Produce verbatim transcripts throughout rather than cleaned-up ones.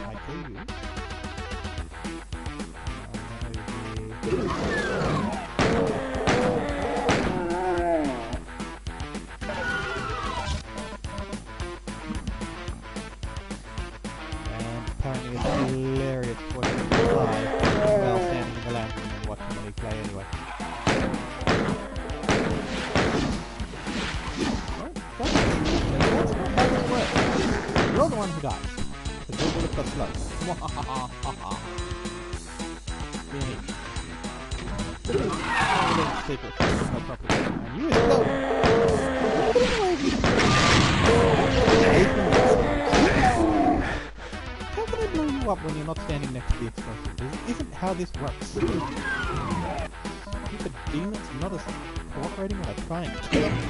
I kill you. And apparently it's hilarious watching him fly while standing in the lantern and watching me play anyway. Well, that's, that's not how this works. You're the one who dies. The good bullet got slow. Secret. No problem. And you explode. How can I blow you up when you're not standing next to the explosive? This isn't how this works. Stupid demons not as cooperating when I try and kill them.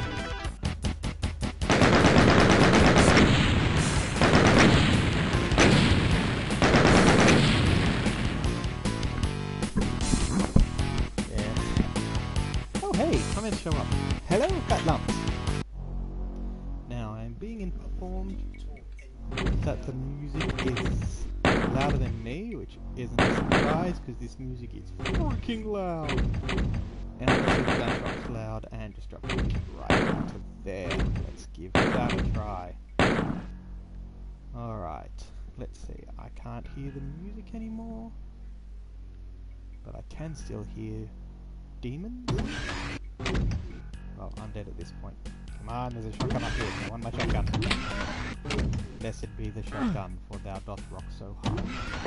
Show up. Hello, fat lumps. Now I am being informed that the music is louder than me, which isn't a surprise because this music is freaking loud. And I'm going to see the drops loud and just drop it right into there. Let's give that a try. Alright, let's see. I can't hear the music anymore, but I can still hear demons. Well, I'm dead at this point. Come on, there's a shotgun up here. I want my shotgun. Blessed be the shotgun, for thou doth rock so hard.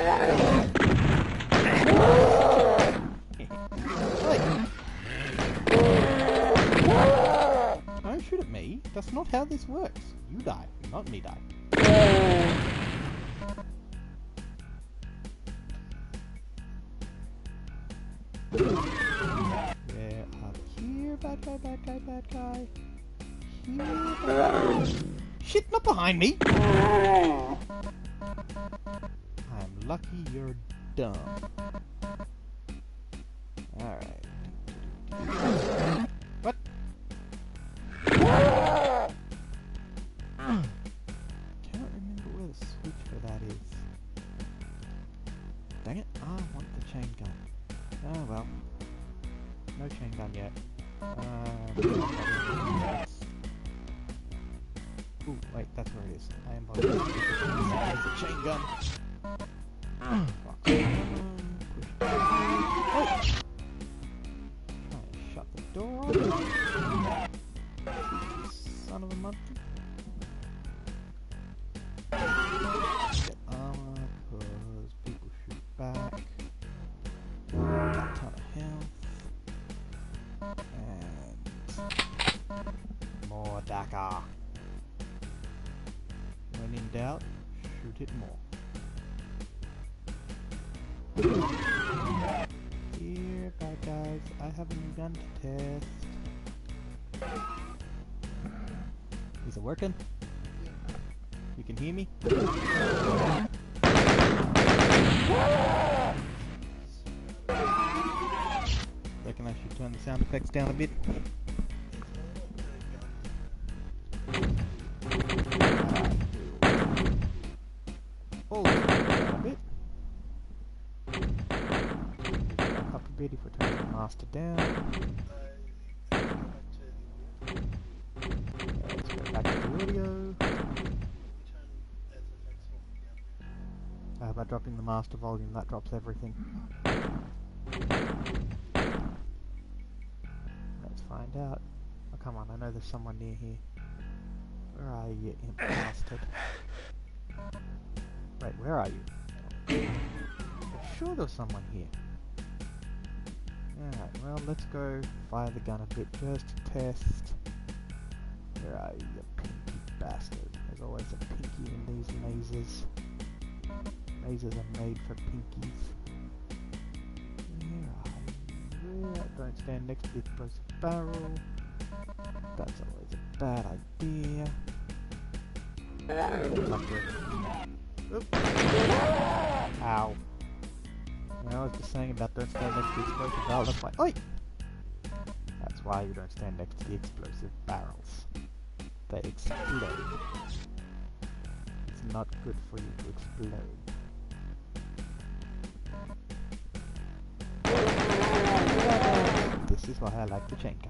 Don't shoot at me. That's not how this works. You die, not me die. Bad guy, bad guy, bad guy. Here, bad. Shit, not behind me! I'm lucky you're dumb. Alright. What? Can't remember where the switch for that is. Dang it, I want the chain gun. Oh well. No chain gun yet. Uh, Ooh, wait, that's where it is. I am bothered. There's a chain gun. Fuck. Oh! Trying to shut the door. Son of a monkey. Get armor, because people shoot back. A ton of health. And more Dakar. When in doubt, shoot it more. Here, bad guys, I have a new gun to test. Is it working? You can hear me? Reckon I should turn the sound effects down a bit. Oh, a bit. Up a bit if we turn the master down. Let's go back to the audio. How about dropping the master volume? That drops everything. Find out. Oh, come on, I know there's someone near here. Where are you, you imp bastard? Wait, where are you? I'm sure there's someone here. Alright, well, let's go fire the gun a bit just to test. Where are you, you pinky bastard? There's always a pinky in these mazes. Mazes are made for pinkies. Where are you? Where? Don't stand next to the explosive barrel. That's always a bad idea. Oops. Ow. You know, I was just saying about don't stand next to the explosive barrel. That's why. Oi! That's why you don't stand next to the explosive barrels. They explode. It's not good for you to explode. This is why I like the chain gun.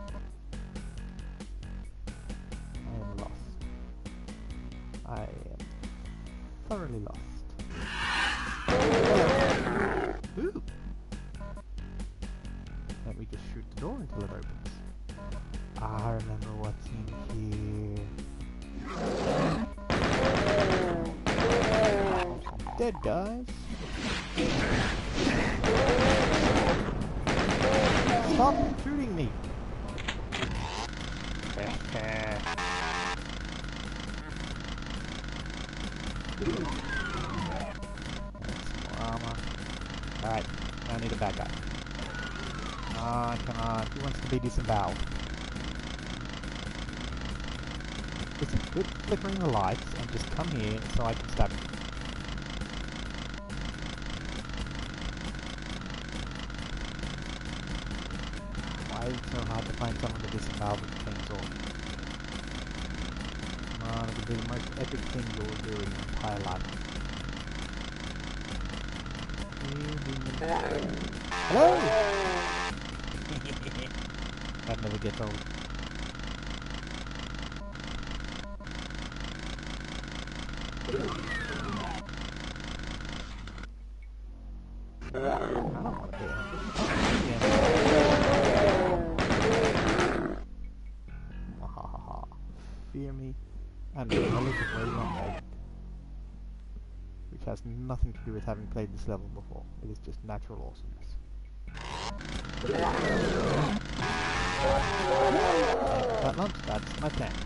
I am lost. I am thoroughly lost. Ooh! Let me just shoot the door until it opens. I remember what's in here. Dead guys. Stop shooting me! Armor. Alright, I need a bad guy. Come on, come on. Who wants to be disemboweled? Listen, quit flickering the lights and just come here so I can stab you. Why is it so hard to find someone to disembowel with a chainsaw? Come on, it could be the most epic thing you'll do in your entire life. Hello? That never gets old. I don't want to be Mwahaha. Fear me and the knowledge of where you are made. Which has nothing to do with having played this level before. It is just natural awesomeness. That lunch, that's my plan.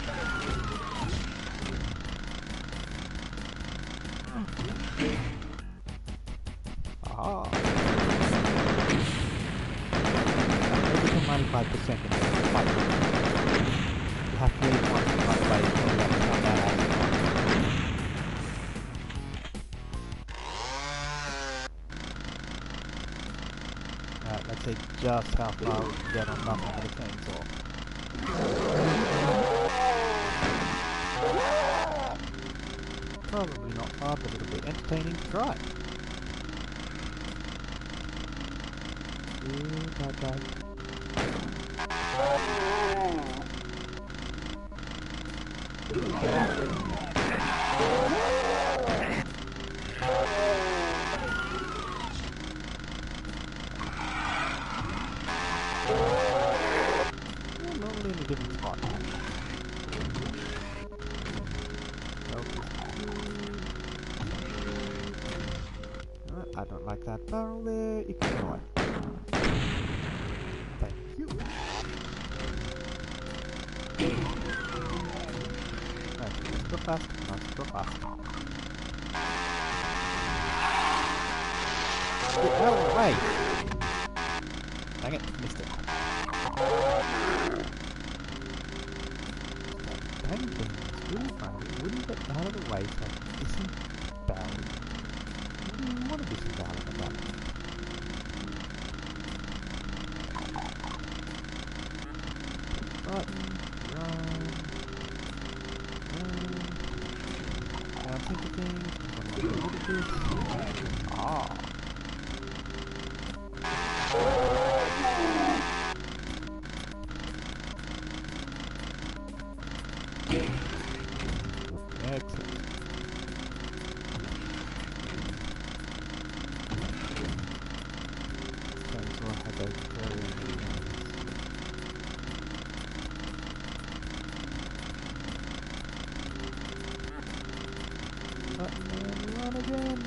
Ah. Everything ninety-five percent in the fight. You have to leave once and run away until you understand that action. Alright, let's see just how far we can get on nothing but a chainsaw. Probably not far, but it'll be entertaining to try. Ooh, bad guy. Well, normally in a different spot. I don't like that barrel there. You can go away. Thank you. Right, let's go fast. Let's go fast. Get out of the way! Dang it, missed it. That dang thing is really funny. It wouldn't get out of the way, so it isn't bound. I don't want to be so bad about that. Button, run, run. Now think of things. What is this? Ah. Excellent. Chainsaw had those very nice. Button and run again!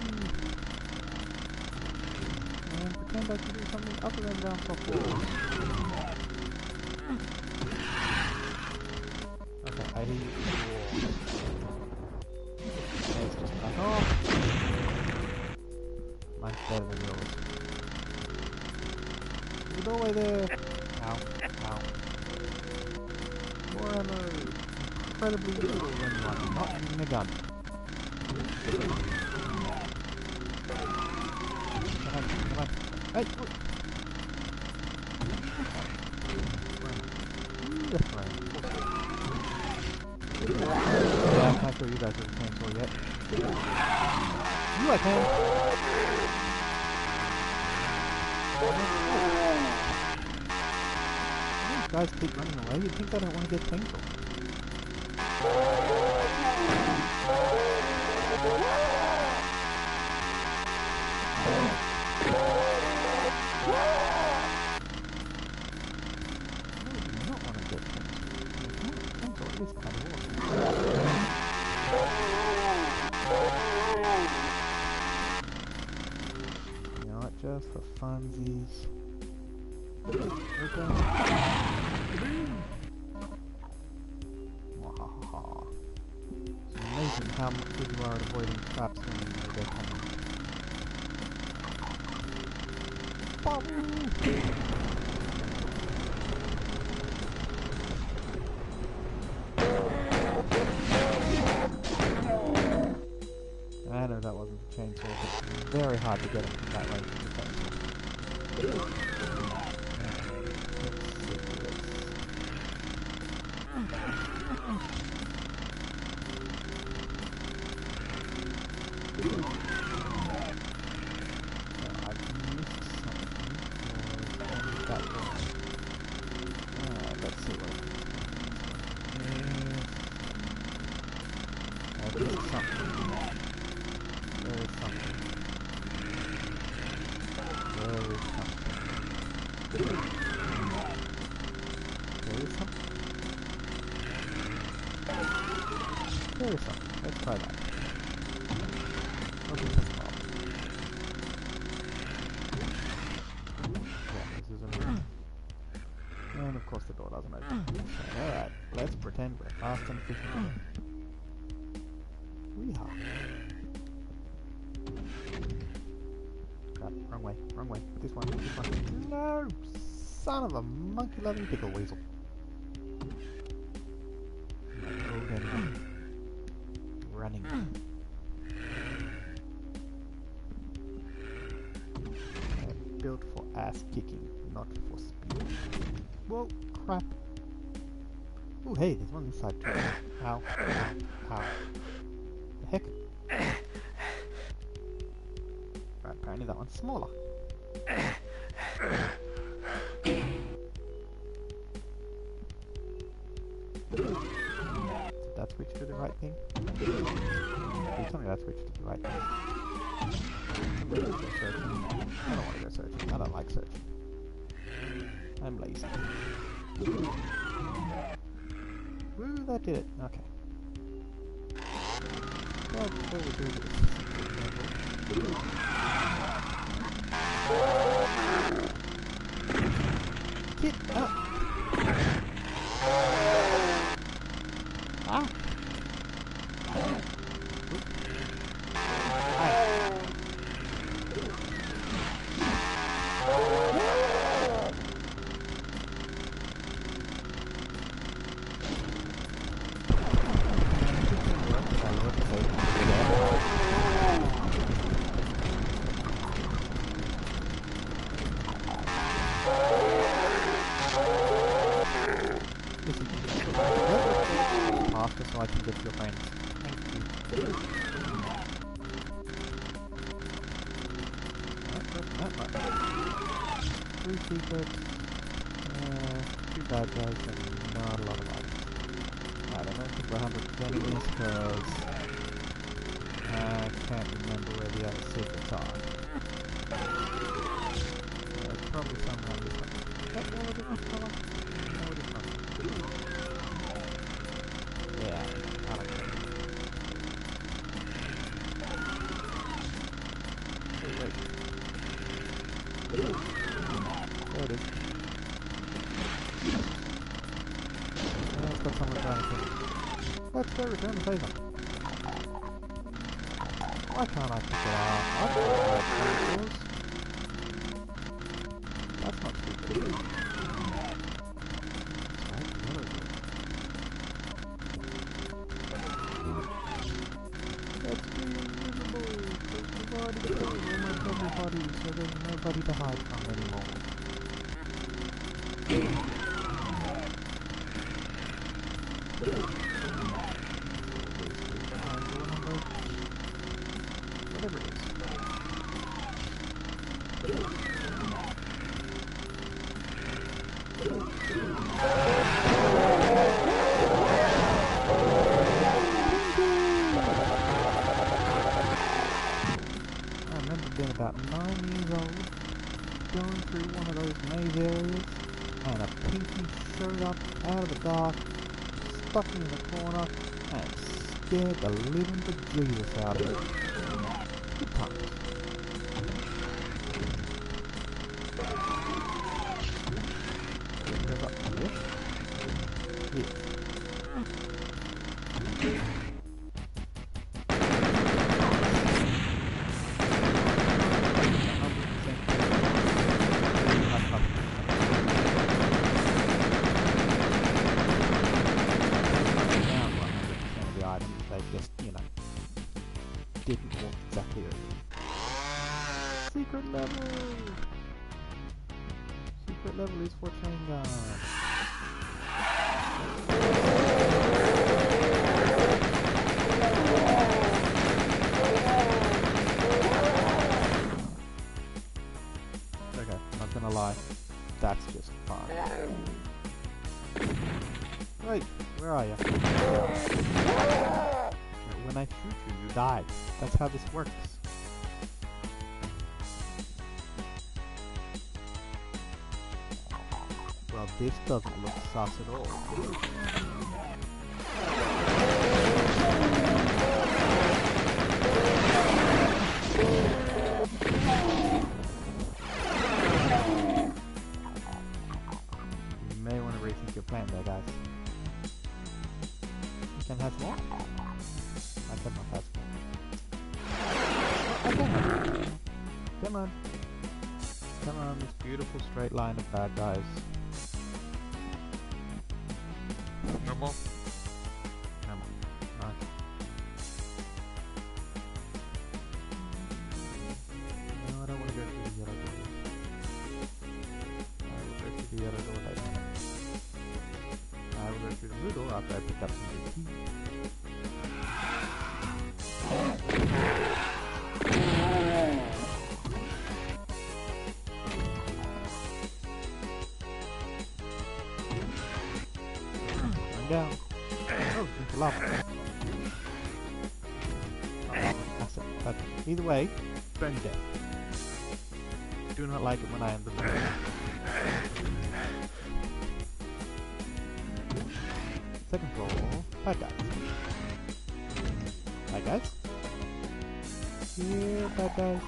And pretend I can do something other than bounce off walls. Okay, I hear you. Let's just back off. Mine's better than yours. The doorway there! Ow, ow. More ammo! Incredibly useful when you are not using a gun. Come on, come on. Hey, look! Ooh, that's right. Yeah, I'm not sure you guys have a chainsaw yet. You I can! guys keep running away. You'd think they don't want to get tangled. Just for funsies. Okay. Wahaha. It's amazing how good you are at avoiding traps when you know they're coming. Bum! I know that wasn't a chainsaw, but it's very hard to get him from that range with the chainsaw. Let's see what there is something. There is something. There is something. There is something. There is something. Let's try that. Open this box. Yeah, this is a room. And of course the door doesn't open. So, alright, let's pretend we're fast and efficient. Weehaw. Crap, wrong way, wrong way. This one, this one. No! Son of a monkey-loving pickle weasel. Oh, enemy. Running. They're built for ass kicking, not for speed. Whoa, crap. Oh, hey, there's one this side too. Ow, ow, ow. The heck? Right, apparently that one's smaller. Did that switch to the right thing? Please tell me that switch to the right thing. I'm ready to go searching. I don't want to go searching. I don't like searching. I'm lazy. Woo, that did it. Okay. Well, so we do this. Get up! Ah! Faster so I can get your friends. Thank you. Not that much. Three secrets, uh, two bad guys, and not a lot of items. Right, I don't think we're one hundred percent in this because I can't remember where the other secrets are. There's probably some around this one. Is that one of the different color? No, it is not. Yeah, I don't know. Oh, wait. There it is. Yeah, it's got some return thing. Let's go return the favour. Why can't I pick it up? I've got it. That's not stupid. Everybody, so there's nobody to hide from anymore. Whatever it is. I remember being about nine years old, going through one of those maze areas, and a pinky showed up out of the dark, stuck me in the corner, and scared the living bejesus out of me. Good times. Goes up here. Here. Didn't walk exactly over. Secret level! Secret level is for chain gun. Okay, I'm not gonna lie. That's just fun. Wait, where are you? When I shoot you, you die. That's how this works. Well, this doesn't look sus at all. You may want to rethink your plan there, guys. You can have more? I cannot have more. Come on. Come on, this beautiful straight line of bad guys. No more? No more. Right. No, I don't want to go through the yellow door. I will go through the yellow door later. I will go through the blue door after I pick up some blue keys. Down. Oh, drink the lava. Oh, that's it. That's it. Either way, burn you dead. Do not like it when I am the burn. Second floor, bad guys. Bad guys. Here, bad guys.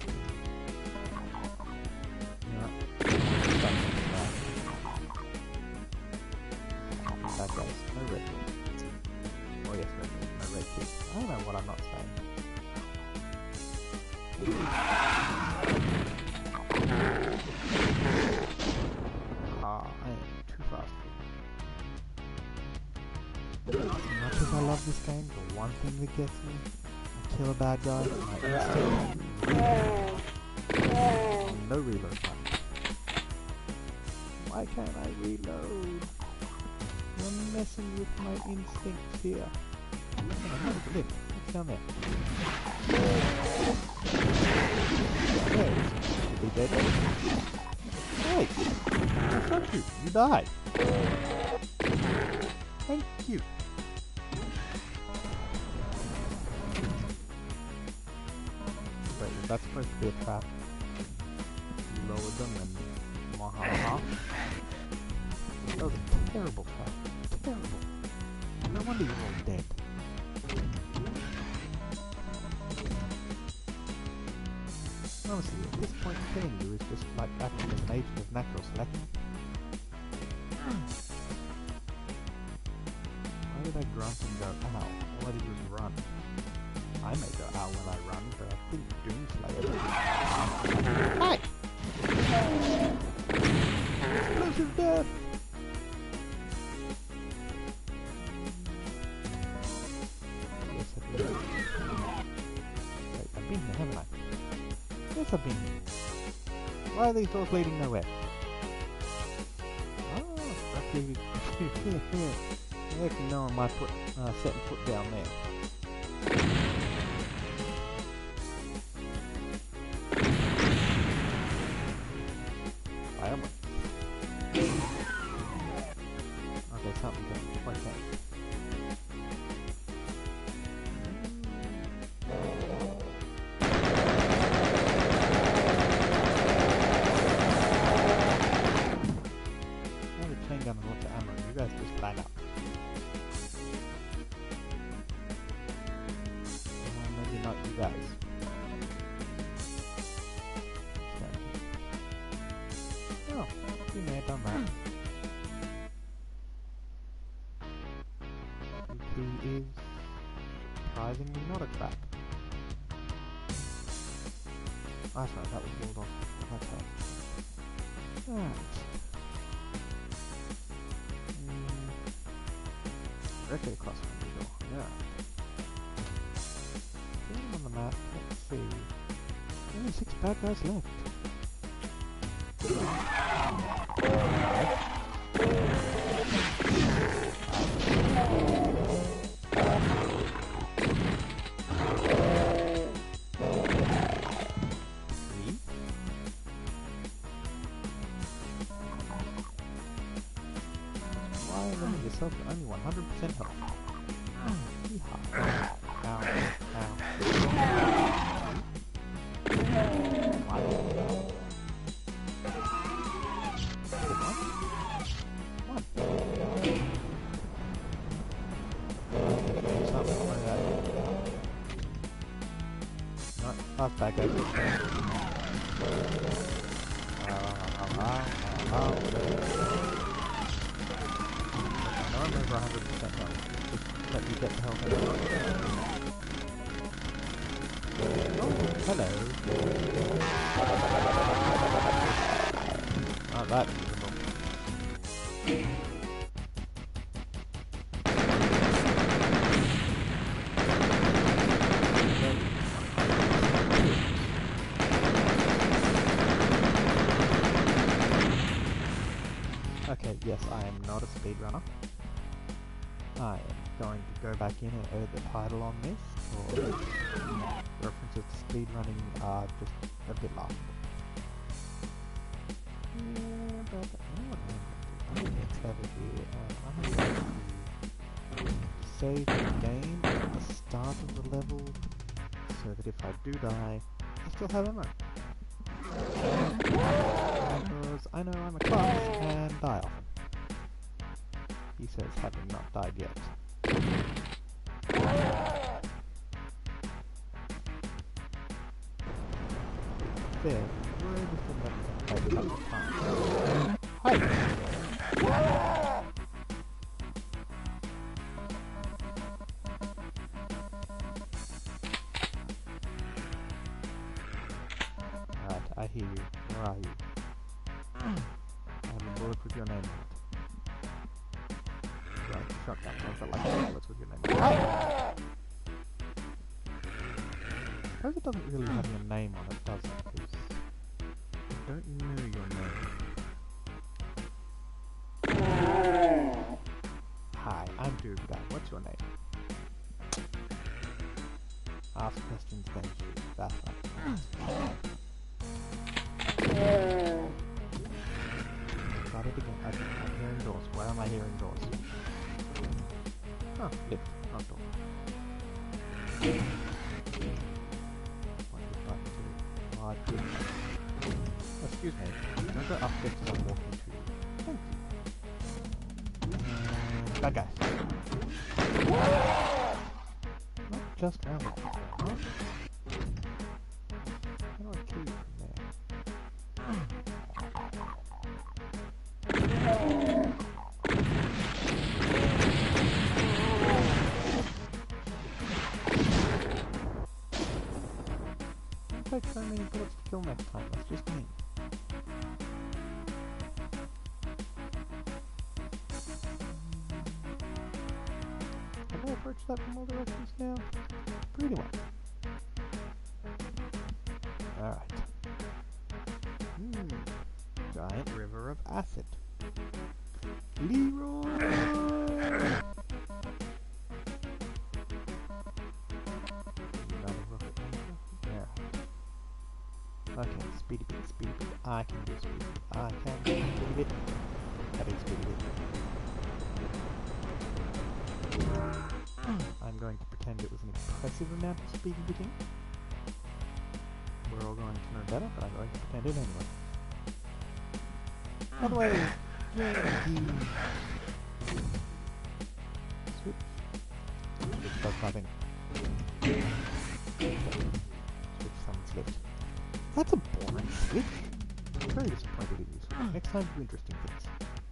Yeah. Bad guys, no red key. Oh yes, red key, no red key. I don't know what I'm not saying. Ah, I am too fast for you. As much as I love this game, the one thing that gets me, I kill a bad guy, and I instantly reload. No reload button. Why can't I reload? You're messing with my instincts here. Oh, look, what's down there? There, should be dead. Hey, I shot you. You died. Thank you. Wait, is that supposed to be a trap? You lowered them and Mahaha. That was a terrible trap. Terrible. No wonder you're all dead. Honestly, at this point, killing you is just like acting as an agent of natural selection. Why did I grunt and go, ow? All I did was run. I may go ow when I run, but I think Doomslayer does. Hi! Explosive death! Yes, I've been here. Wait, I've been here, haven't I? Yes, I've been here. Why are these doors leading nowhere? Oh, okay. Heck no, I might put uh, setting foot down there. I am. gun and lots of ammo. You guys just line up. Uh, maybe not you guys. Oh, we may have done that. The key is surprisingly not a trap. Oh, sorry, that was walled off. That's right. Right. Mm. Directly across from the door. Yeah. Getting on the map, let's see. Only six bad guys left. Yourself at only one hundred percent health. Ow, ow, ow. One. Not last bad guy. I'm over one hundred percent health. Just let me get the health out. Oh, hello. Oh, that's usable. Okay, yes, I am not a speedrunner. I am going to go back in and edit the title on this, or references to speedrunning are just a bit laughable. Yeah, but I know what I'm going to do. I'm going to travel here, and I'm going to save the game at the start of the level, so that if I do die, I still have ammo. Because I know I'm a class and die often. He says, having not died yet. There, we're able to let them play a couple of times. Hi! Alright, I hear you. Where are you? I have a bullet with your name on it. Right, shotgun. I've got like bullets with your name. Ah! I suppose it doesn't really have your name on it, does it? Because I don't know your name. Hi, I'm Dude Guy. What's your name? Ask questions, then shoot. That's right. Got it again. Okay, I'm hearing doors. Where am I hearing doors? Oh, lift, not door. What did I do? Oh, excuse me. Don't go up this as I'm walking to you. Thank you. Um, bad guys. Not just round the corner. Huh? How do I kill you from there? Don't take so many bullets to kill next time, that's just me. Have I approached that from all directions now? Pretty well. Alright. Hmm. Giant river of acid. Leroy! Another rocket launcher? Yeah. Okay, speedy bit, speedy bit. I can do speedy bit. I can do speedy bit. That is speedy bit. I'm going to pretend it was an impressive amount of speedy bitting. We're all going to know better, but I'm going to pretend it anyway. By the way, Switch. Switch does nothing. Switch summons lift. That's a boring switch. I'm very disappointed in you. Next time do interesting things.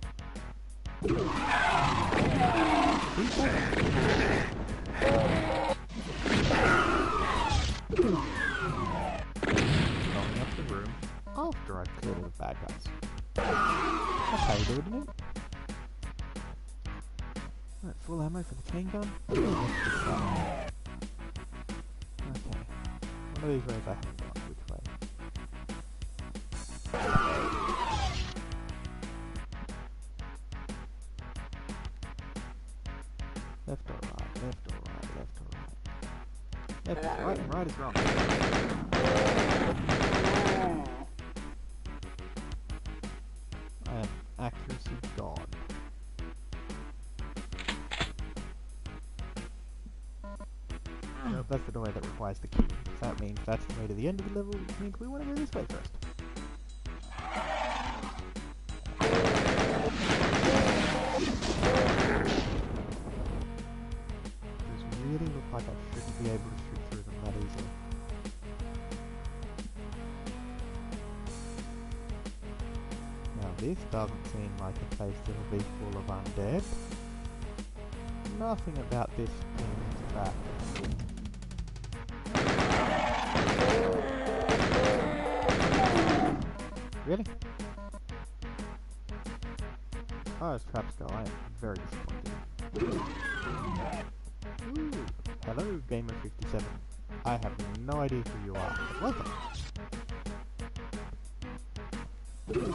Going up the room after I've cleared all the bad guys. That's how you do it, isn't it? Right, full ammo for the chain gun. Okay. One of these ways I haven't gone. Which way? Left or right, left or right, left or right. Left is right and right is wrong. I am accuracy god. Nope, that's the doorway that requires the key. So that means that's the way to the end of the level, which means we want to go this way first. Really look like I shouldn't be able to shoot through them that easily. Now this doesn't seem like a place that'll be full of undead. Nothing about this seems bad. Really? As far as traps go, I am very disappointed. Ooh, hello, Gamer fifty-seven. I have no idea who you are, but welcome. Okay,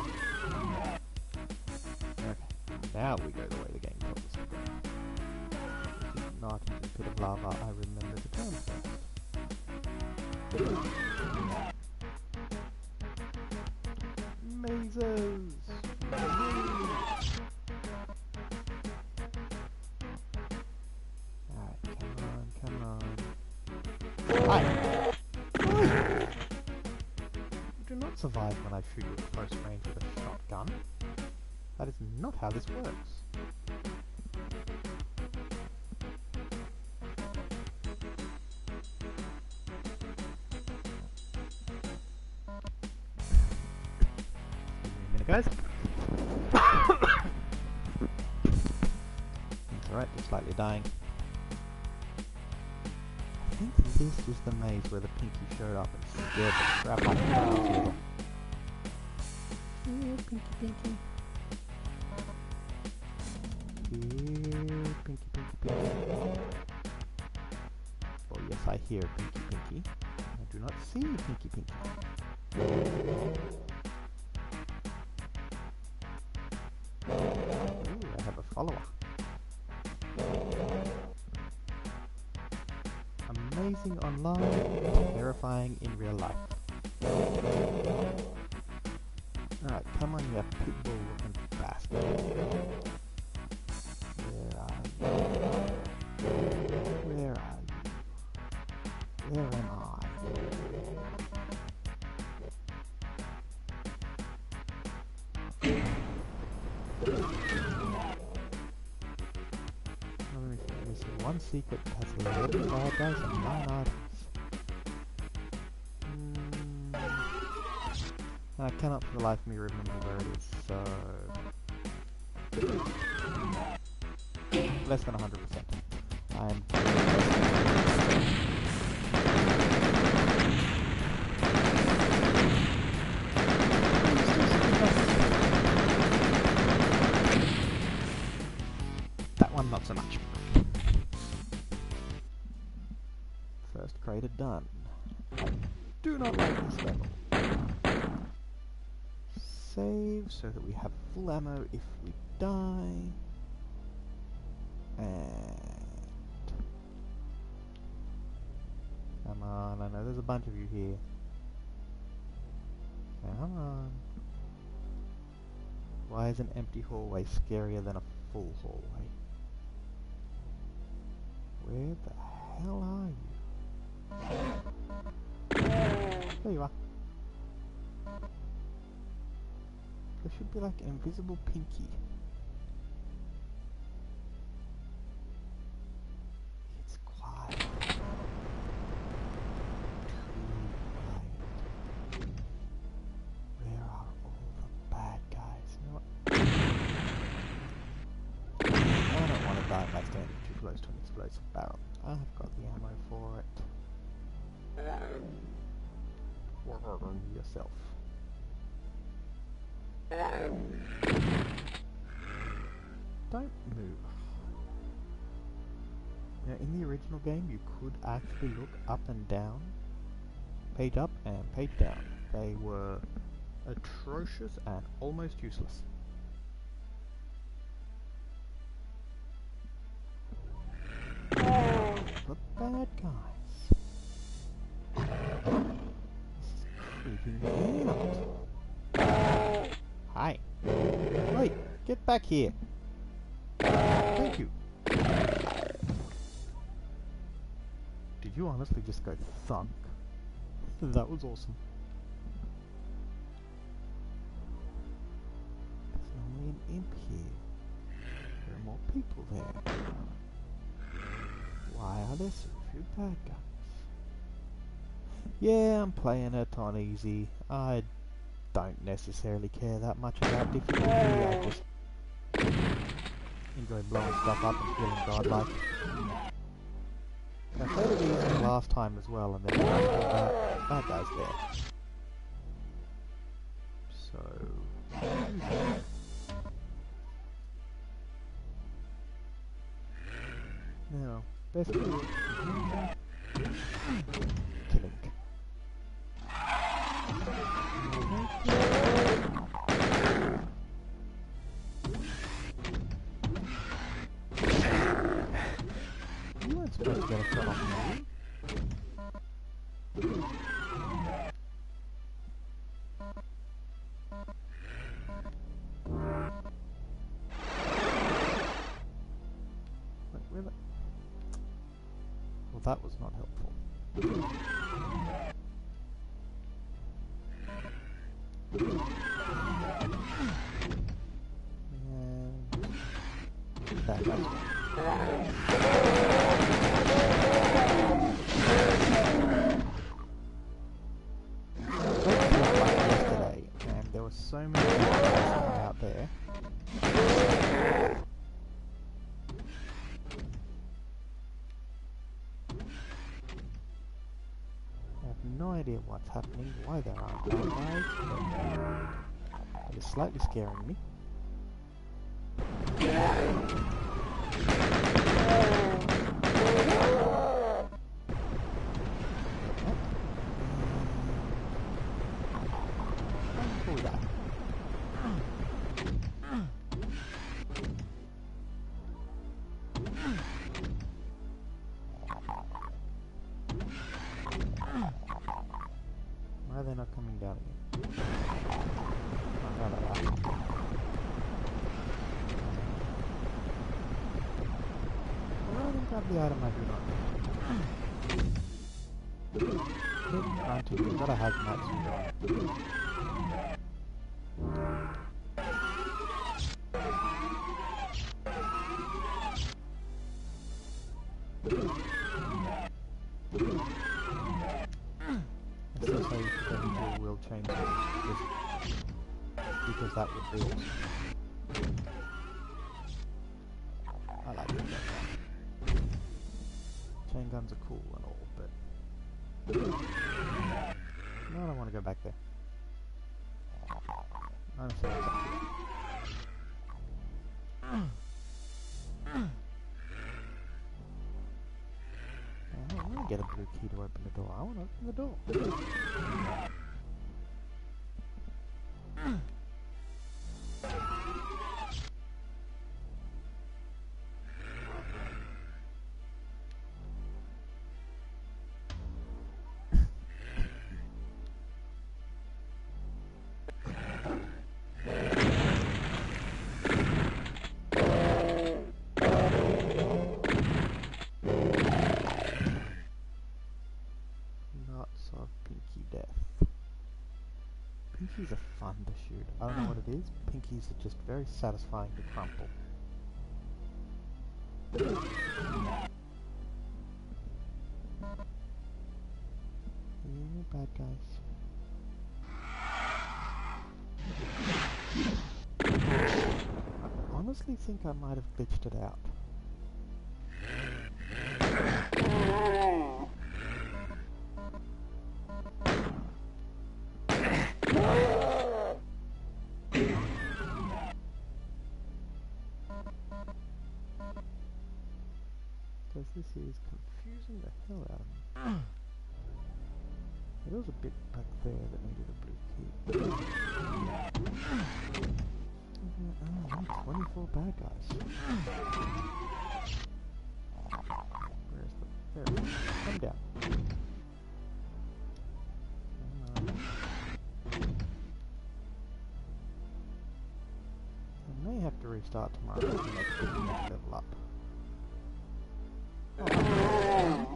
now we go the way the game tells us to go. This is not into the pit of lava I remember to turn first. Mazes! Hi! You do not survive when I shoot you at close range with a shotgun. That is not how this works. Give me a minute, guys. It's alright, you're slightly dying. I think this was the maze where the Pinky showed up and scared the crap out of me. Here, Pinky, Pinky. Here, Pinky, Pinky, Pinky. Oh yes, I hear Pinky, Pinky. I do not see Pinky, Pinky. Ooh, I have a follower. Amazing online, terrifying in real life. Alright, come on, you pitbull looking bastard. Where are you? Where are you? Where am I? One secret that has eleven bad guys and nine items. Mm. I cannot for the life of me remember where it is, so... less than one hundred percent. I am... that one not so much. First crater done. I do not like this level. Save so that we have full ammo if we die. And... come on, I know there's a bunch of you here. Come on. Why is an empty hallway scarier than a full hallway? Where the hell are you? There you are. There should be like an invisible pinky. It's quiet. Too quiet. Where are all the bad guys? You know what? I don't want to die by standing too close to an explosive barrel. I've got the ammo for it. Work on yourself. Don't move. Now, in the original game, you could actually look up and down, page up and page down. They were atrocious and almost useless. The bad guys. This is creeping me out. Hi. Wait, get back here. Thank you. Did you honestly just go thunk? That was awesome. There's normally an imp here. There are more people there. Why are there so few bad guys? Yeah, I'm playing it on easy. I don't necessarily care that much about difficulty. I just enjoy blowing stuff up and feeling godlike. I played it easy last time as well, and there were no bad, bad guys there. So... now, best do killing. You weren't supposed to get a shot off me. Wait, really? Well, that was not helpful. And that guy's one. Yesterday, and there were so many people out there. I have no idea what's happening, why there aren't bad guys, but it is slightly scaring me. Why are they not coming down again? Oh, no, no, no. Well, I think I'll be out of my do not. Granted, we've got a hazmat suit on. I still say you should have a dual wheel chainsaw, just because that would be awesome. I like it. Chain guns are cool and all, but no, I don't want to go back there. I don't see what's up here. I don't want to get a blue key to open the door. I want to open the door. Lots of pinky death. cookies are just very satisfying to crumple. Yeah, bad guys. I honestly think I might have glitched it out. Because this is confusing the hell out of me. There was a bit back there that needed a blue key. Oh, twenty-four bad guys. Where's the... There it is. Come down. Come on. I may have to restart tomorrow to make sure the next level up. Oh.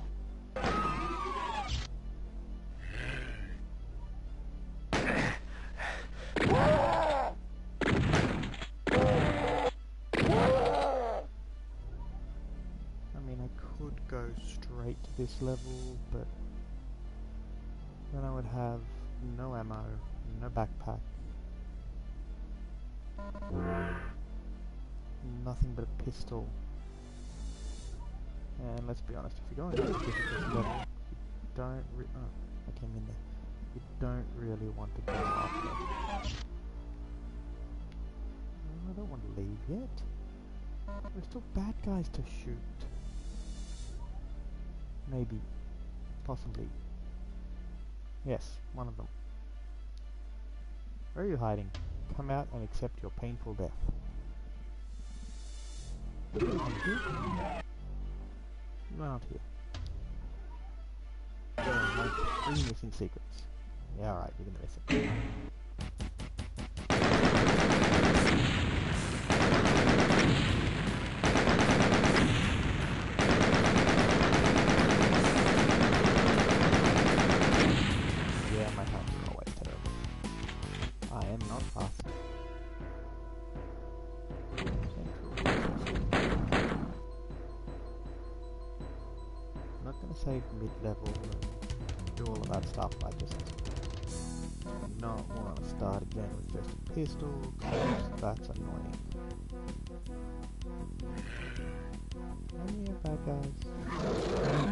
Go straight to this level, but then I would have no ammo, no backpack, nothing but a pistol. And let's be honest, if you're going to this level, you don't re oh, I came in there. You don't really want to go after. I don't want to leave yet. There's still bad guys to shoot. Maybe. Possibly. Yes, one of them. Where are you hiding? Come out and accept your painful death. Thank you. You aren't here. There are like three missing secrets. Yeah, alright, you're gonna miss it. Save mid-level and do all of that stuff. I just do not want to start again with just a pistol, because that's annoying. And yeah, bad guys.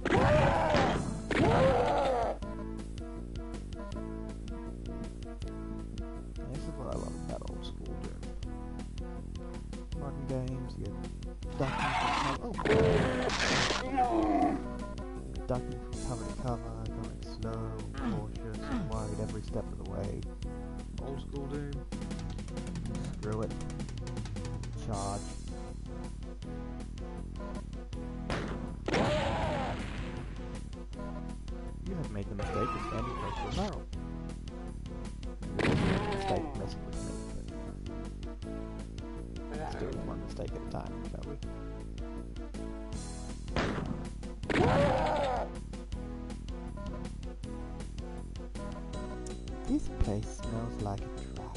This is what I love about old school Doom. Modern games, you get ducking from oh. ducking from cover to cover, going slow, cautious, and worried every step of the way. Old school Doom. Screw it. Charge. You have made the mistake of standing close to a barrel. You also made the mistake of messing with me, but let's do it one mistake at a time, shall we? This place smells like a trap.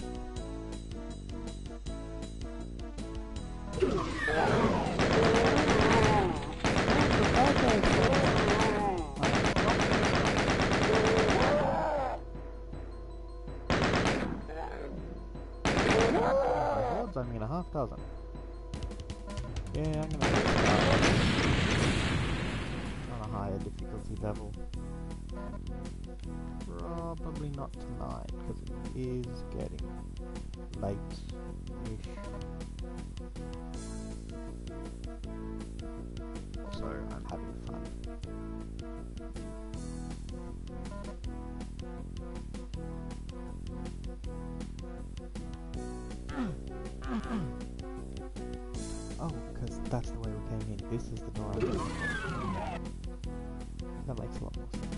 I mean a half dozen. Yeah, I'm gonna start on a higher difficulty level. Probably not tonight, because it is getting late-ish. Also, I'm having fun. Oh, because that's the way we came in. This is the door I'm in. That makes a lot more sense.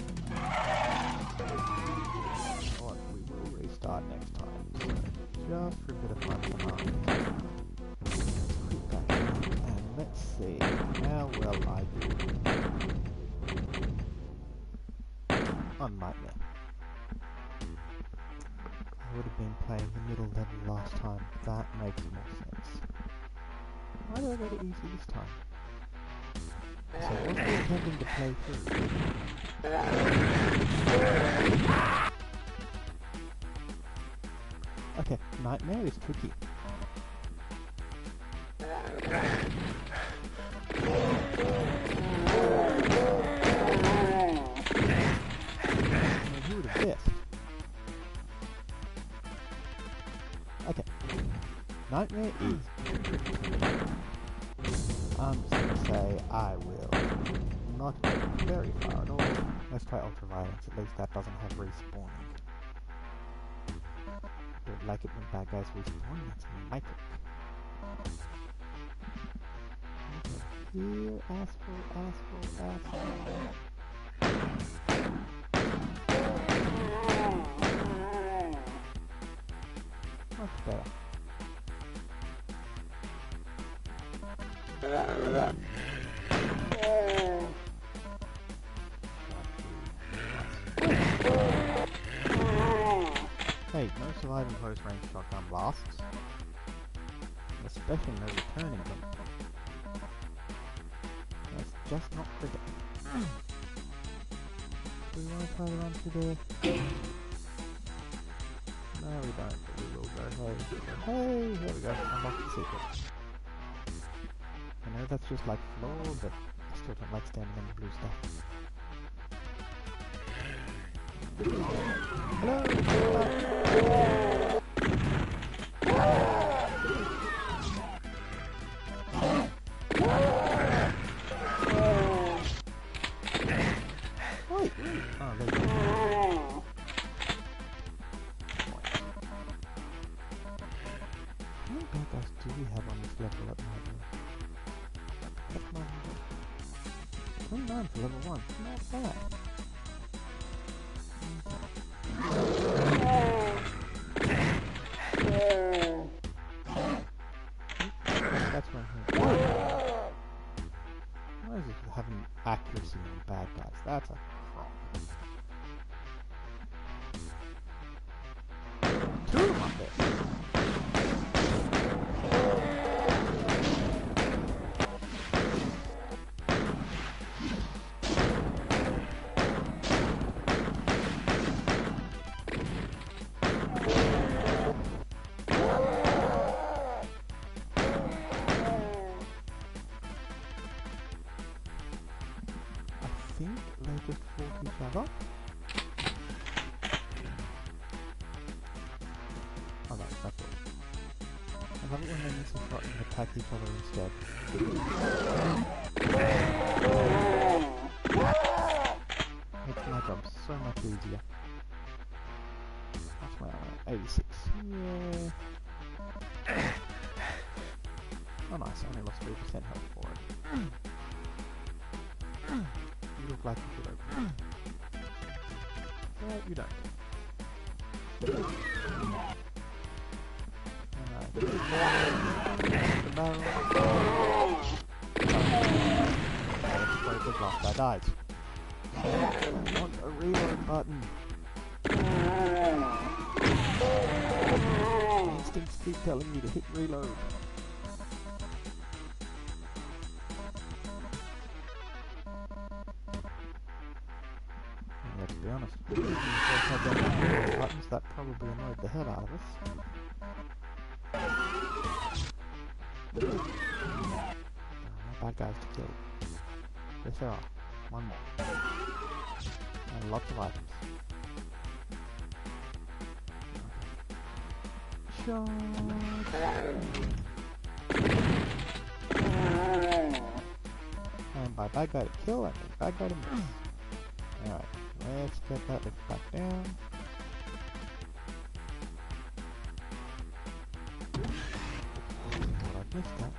What, we will restart next time, so just for a bit of fun tonight. Quick back and let's see how well I do on Nightmare. I would have have been playing the middle level last time. That makes more sense. Why did I go to easy this time? So I wasn't intending to play through. Okay, Nightmare is tricky. Who would have guessed? Okay. Nightmare is I'm just gonna say I will not go very far at all. Let's try Ultraviolence, at least that doesn't have respawning. Don't like it when bad guys respawn, that's micro. Here, asphalt, asphalt, asphalt. Much better. Hey, no surviving close-range shotgun blasts. Especially no returning them. Let's just not forget. Do we want to try to run through there? No, we don't, but we will go. Hey, here we go. Unlock the secret. I know that's just like floor, but I still don't like standing on the blue stuff. Hello! Wait! Oh, there you go. How many bad guys do we have on this level at the moment? twenty-nine for level one. Not bad. That's my hand. Why is it having accuracy on bad guys? That's a crop. Two of them up there. I think they just fought each other. Oh no, that's all. I love it when they miss a shot and attack each other instead. Makes my job so much easier. That's my armor, eighty-six. Yeah. Oh nice, I only lost three percent health for it. You look like you should open it. Well, you don't. Alright. The barrel. Oh, I died. I want a reload button. My instincts keep telling me to hit reload. Yeah, to be honest, if we had them buttons, that probably annoyed the hell out of us. There are no bad guys to kill. Yes, there are. One more. And lots of items. And by bad guy to kill, I mean bad guy to miss. Alright, let's get that lift back down. Well, I've missed that.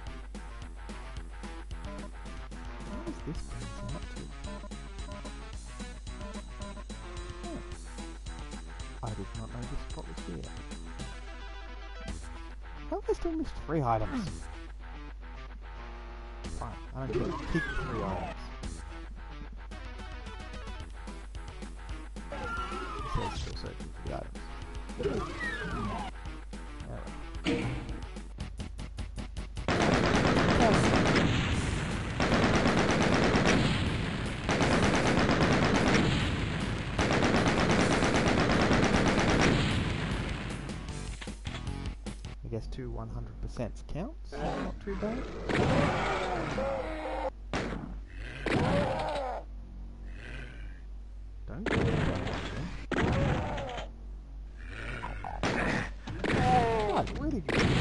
What is this place up to? Oh. I did not know this spot was here. How have I still missed three items? Fine, I don't care. Keep three items. It says still searching for the items. to one hundred percent counts, so not too bad. Don't go God, where did you go?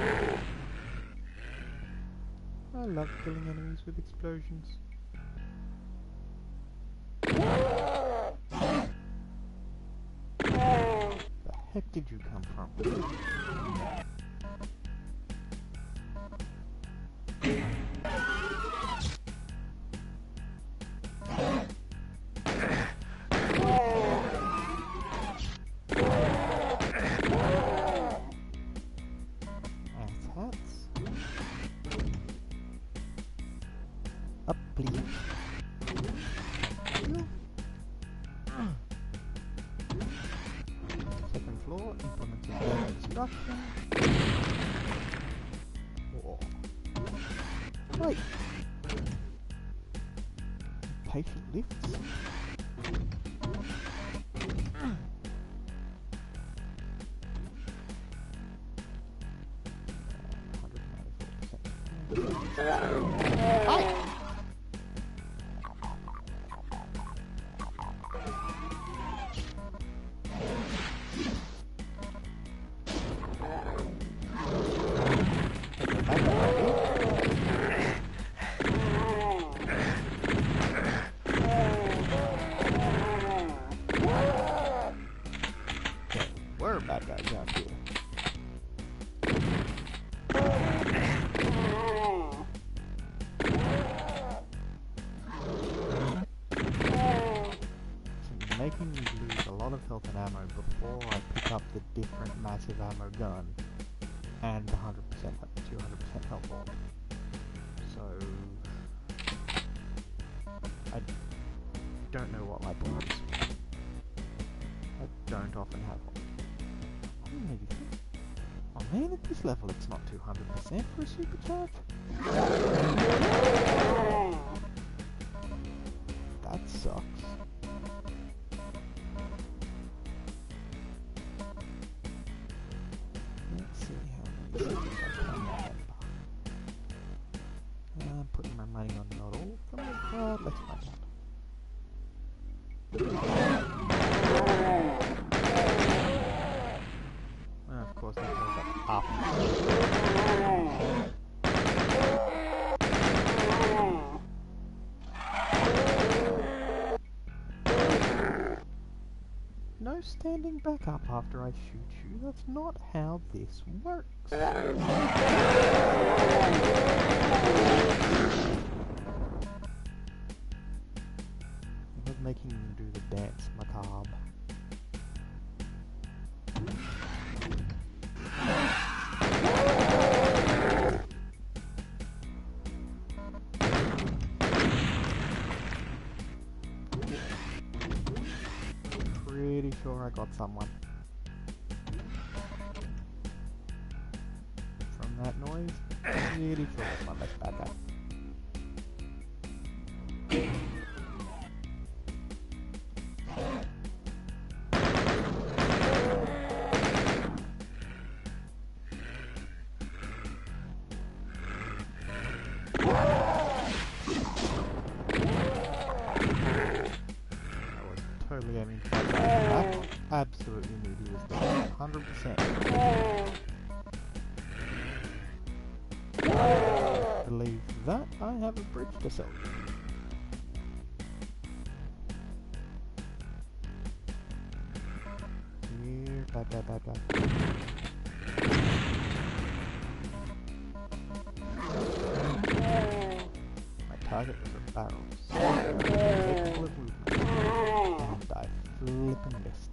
I love killing enemies with explosions. Where the heck did you come from? Up, please. Second floor, implementing demo destruction. Whoa. Wait. Patient lifts. Hi. We're bad guys out here. It's making me lose a lot of health and ammo before I pick up the different massive ammo gun and the one hundred percent up to two hundred percent health orb. So I don't know what my point is. I don't often have one. Maybe. Oh man, at this level it's not two hundred percent for a supercharge. That sucks. Let's see how many seconds I can remember. I'm putting my money on not all of them, but let's find out. Of course, that goes up. No standing back up after I shoot you. That's not how this works. I was making them do the dance macabre. Pretty sure I got someone. From that noise, pretty sure it's my best bad guy. Totally aiming for that. I absolutely knew he was dead. one hundred percent. I believe that I have a bridge to sell. Here, bad guy, bad guy. My target was a barrel. Capable of movement. And I flippin' missed.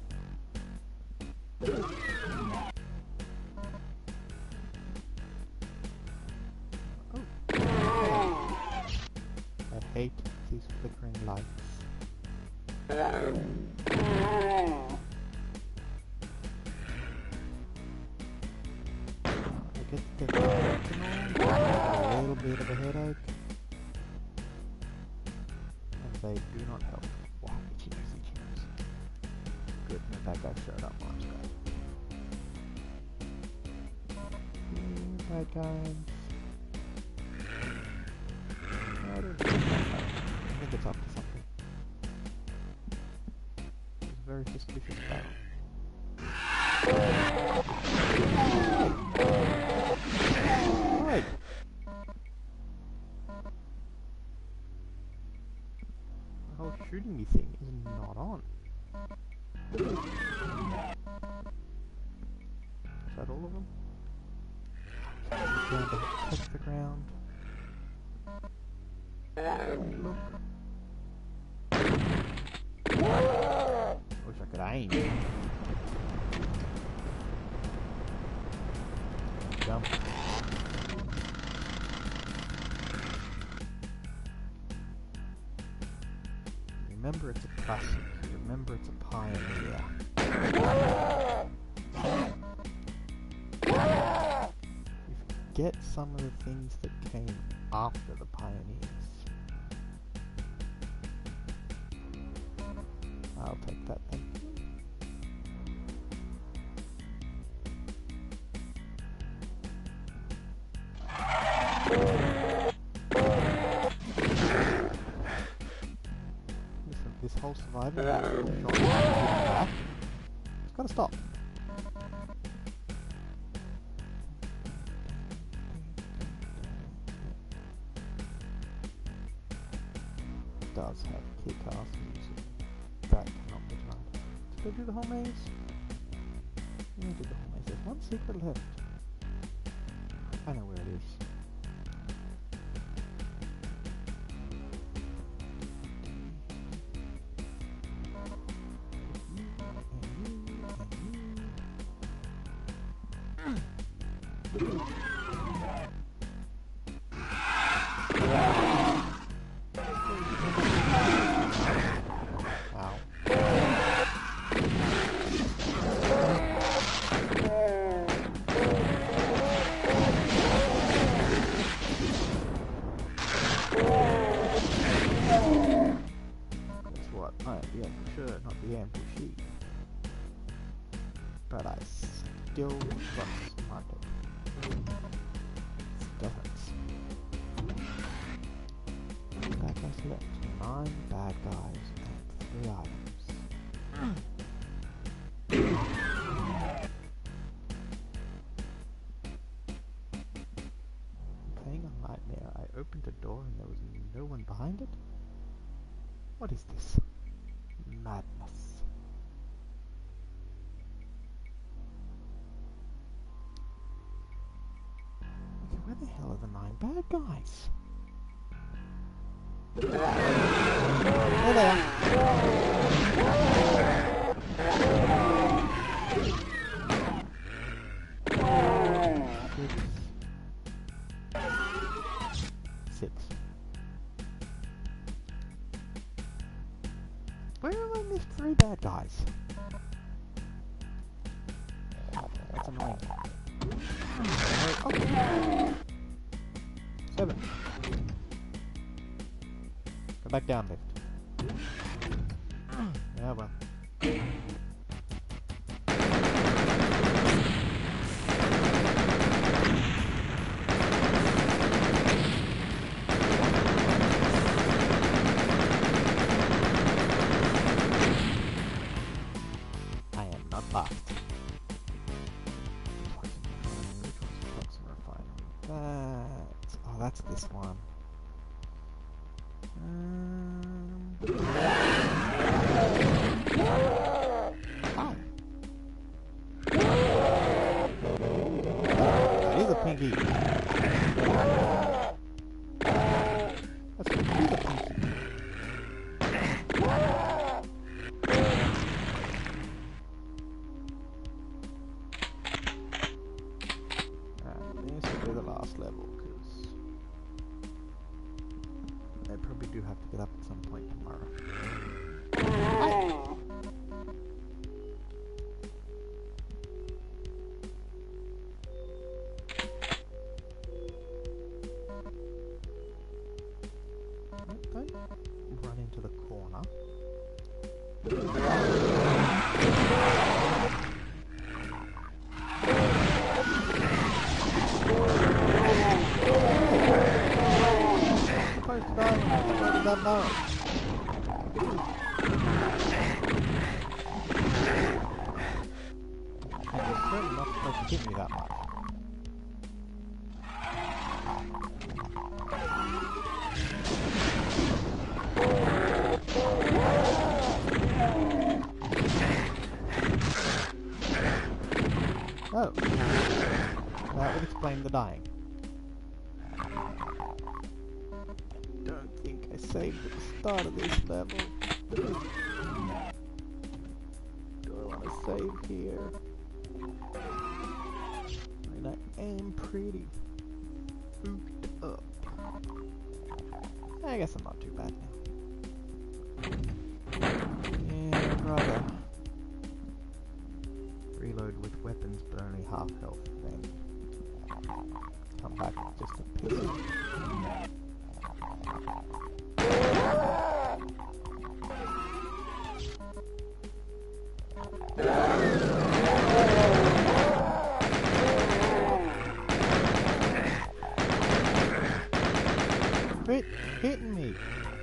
Oh. I hate these flickering lights. I get the a little bit of a headache. And they do not help. Wow, itchy nose, itchy nose. Good, that guy showed up while I was bad guys. I don't know. I think it's up to something. It's a very suspicious battle. Right. The whole shooting me thing is not on. Is that all of them? Down to touch the ground. Look. Wish I could aim. Jump. Remember it's a classic. Remember it's a pioneer. You forget some of the things that came after the pioneers. I'll take that then. Listen, this whole survival shot, it's gotta stop. It does have kick-ass music. That cannot be done. Did I do the whole maze? Yeah, I did the whole maze. There's one secret left. I know where it is. But I still trust Market. Still hurts. Bad guys left. Nine bad guys and three items. Playing a nightmare. I opened the door and there was no one behind it? What is this? Madness. Where the hell are the nine bad guys? There they are. Six. Six. Where have I missed three bad guys? That's annoying. Oh. Seven. Go back down, lift. Yeah, well. I am not lost. That's, oh, that's this one. Um, oh. That is a pinky. That's a pinky. This will be the last level, because I probably do have to get up at some point tomorrow. Hi. Don't run into the corner. Thank you. supposed to die when I exploded that barrel? And you're certainly not supposed to hit me that much. Oh, that would explain the dying. Don't think I saved at the start of this level. Do I want to save here? I mean, I am pretty spooked up. I guess I'm not too bad now. Yeah, brother. Reload with weapons but only half health, then come back with just a pistol. Quit hitting me!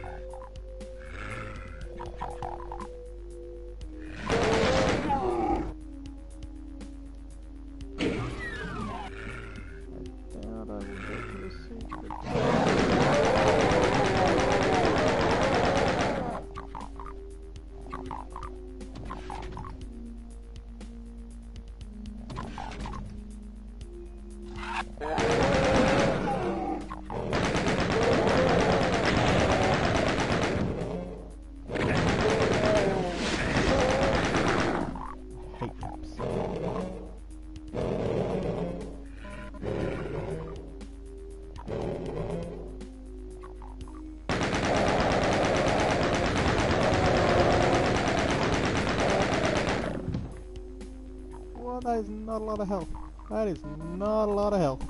That is not a lot of health. That is not a lot of health.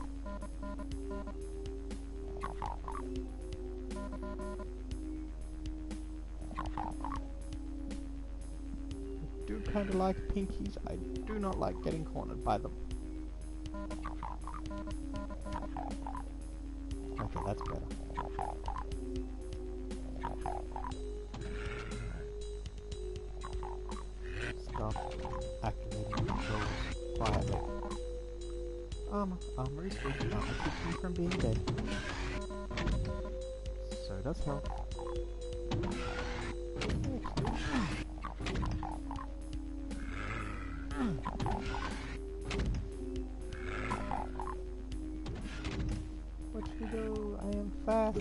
I do kind of like pinkies. I do not like getting cornered by them. Okay, that's better. Stop activating the controls quietly. Armor. Armor is good. Armor keeps me from being dead. So does health. Watch me go. I am fast.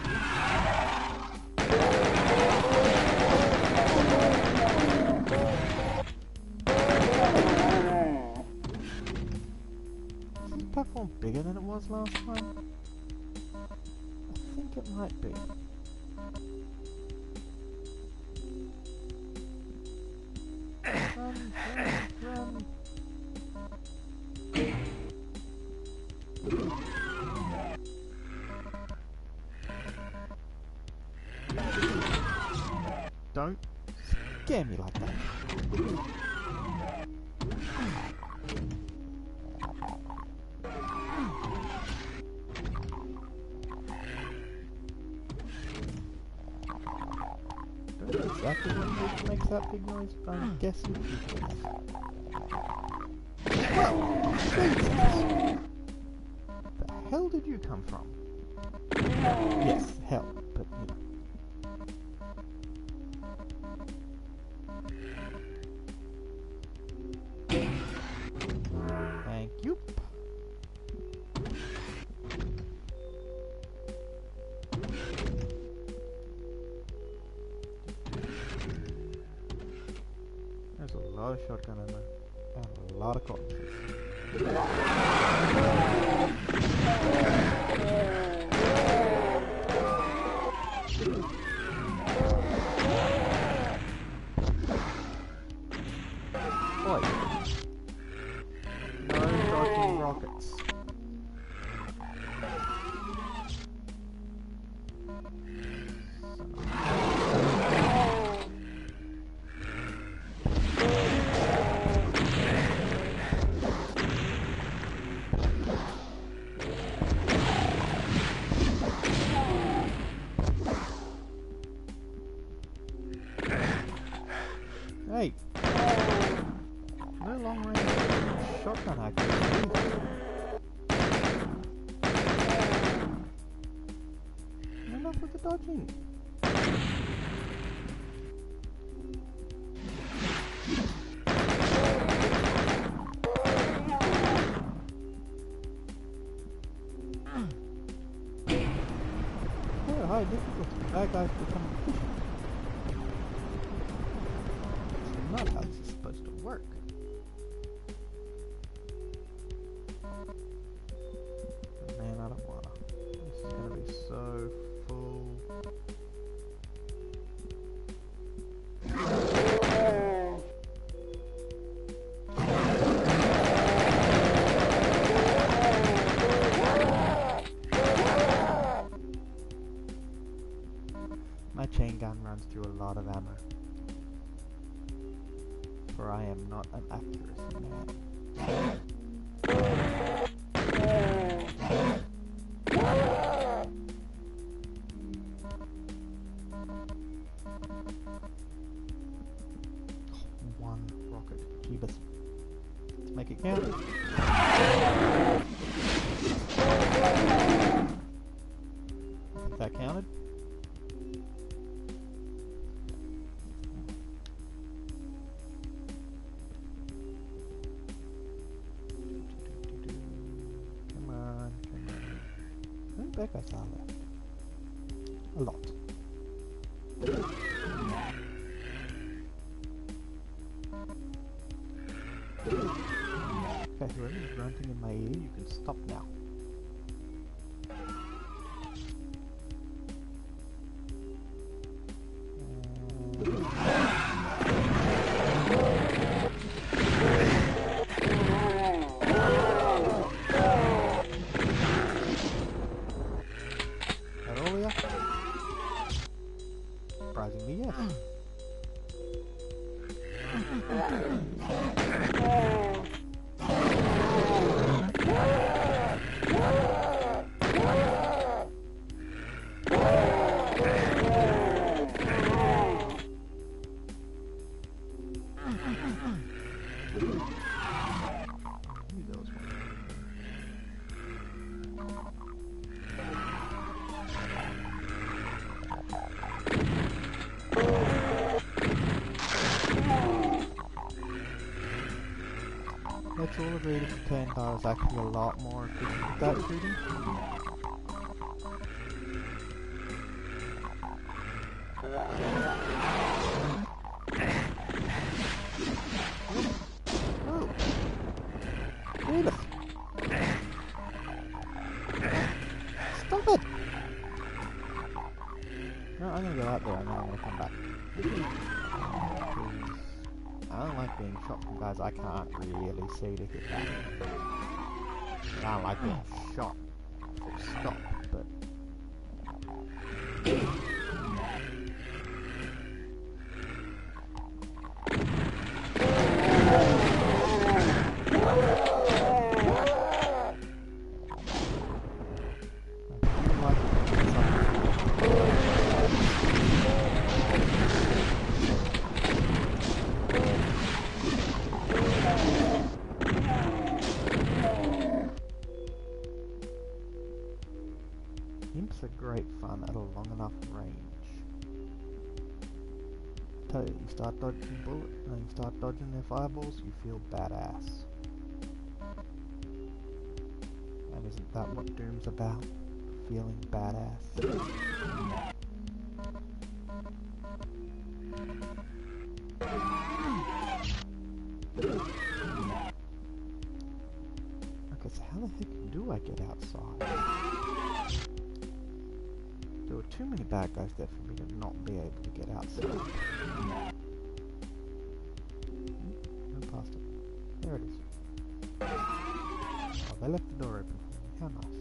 Platform bigger than it was last time? I think it might be. Run, run, run. Don't scare me like that. Exactly what makes that big noise, but I'm guessing people. Well, Jesus! The hell did you come from? Yes, hell, but you know. Thank you. There's a lot of shotgun ammo and a lot of corpses. Oi. No dodging rockets. dodging? Oh, high difficulty. Bad guys become efficient. That's not how this is supposed to work. Man, I don't wanna. This is gonna be so full. My chain gun runs through a lot of ammo, for I am not an accuracy man. One rocket, Jeebus. Let's make it count. Is that counted? Back I saw left. A lot. Okay, whoever's grunting in my ear, you can stop now. Surprisingly, yes. Let's all agree that the plane car is actually a lot more efficient without shooting. Oh! Leave it! Stop it! No, I'm gonna go out there and then I'm gonna come back. I don't like being shot from guys I can't really see to hit back. I don't like being shot. Full stop, but... Imps are great fun at a long enough range. Tell you, you start dodging bullets, and you start dodging their fireballs, you feel badass. And isn't that what Doom's about? Feeling badass. Okay, so how the heck do I get outside? There were too many bad guys there for me to not be able to get outside. Move past it. There it is. Oh, they left the door open for me. How nice.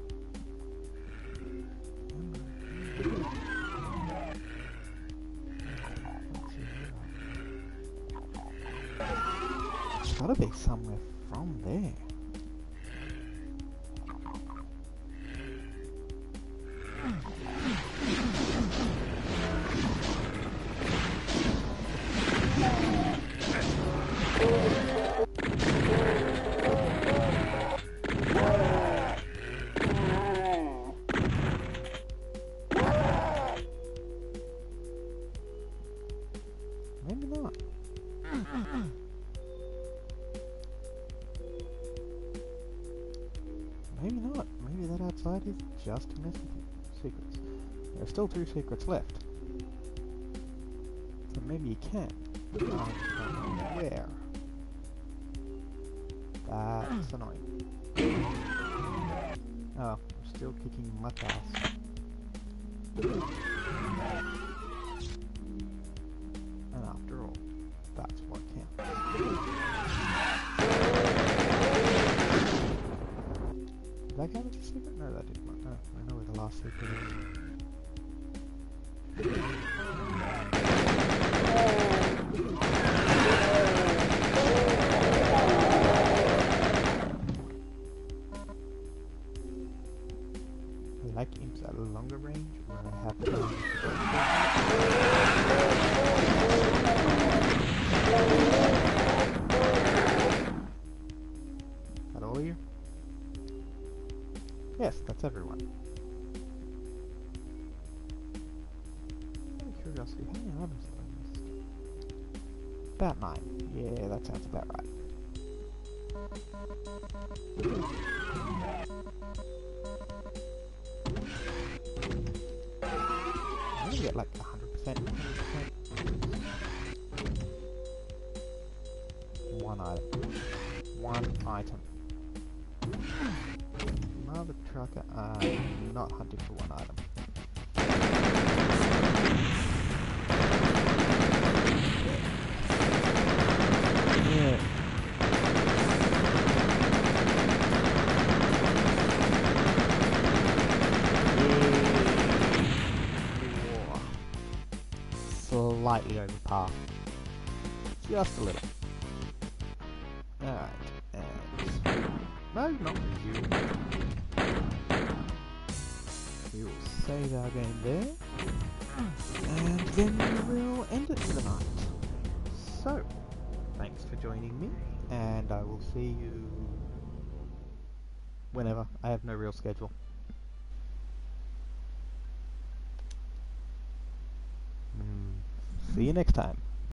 It's gotta be somewhere from there. is just to mess with you. Secrets. There are still two secrets left. So maybe you can. I just don't know where. That's annoying. Oh, I'm still kicking my ass. And after all, that's what counts. Did that count as a secret? No, that did not. No, I know where the last secret is. I like imps at a longer range when I have to. Is that all of you? Yes, that's everyone. Out of curiosity, how many items did I miss? About nine. Yeah, that sounds about right. I'm gonna get like one hundred percent. One item. One item. Mother trucker, I'm not hunting for one item. Yeah. Slightly over par. Just a little. Alright, and... no, not with you. We will save our game there. And then we will end it for the night. So, thanks for joining me, and I will see you... whenever. I have no real schedule. Mm, see you next time.